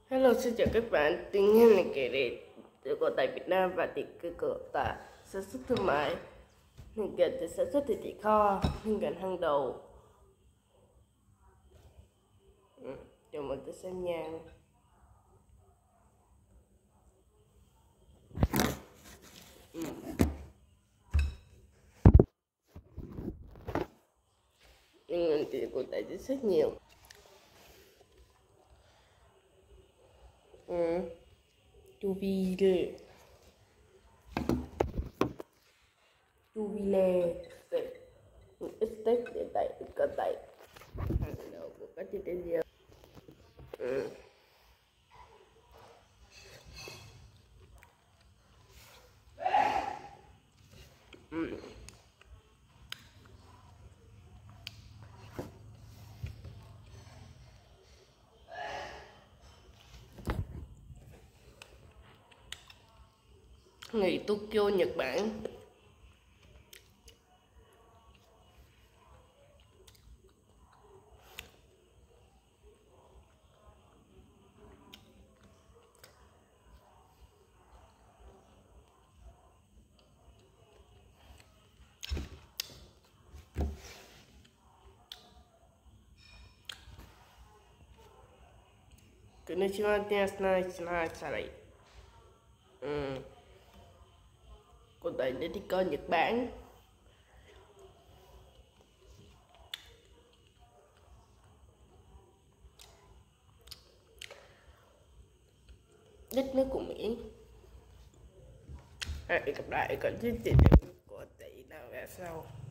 Hello, xin chào các bạn. Tình hình là kể để của tại Việt Nam và thì của tại sản xuất thương mại nên gần từ sản xuất thì kho nên gần hàng đầu. Cho mình tới xem nha. Nhưng thì của tại rất nhiều. Jubilee ít tết để tại có tại hàng đầu của các trên thế giới. Nghỉ Tokyo, Nhật Bản. Konnichiwa, Tennai. Cô tại để đi coi Nhật Bản. Đất nước của Mỹ. Hẹn gặp lại còn chương trình của tỷ nào ra sau.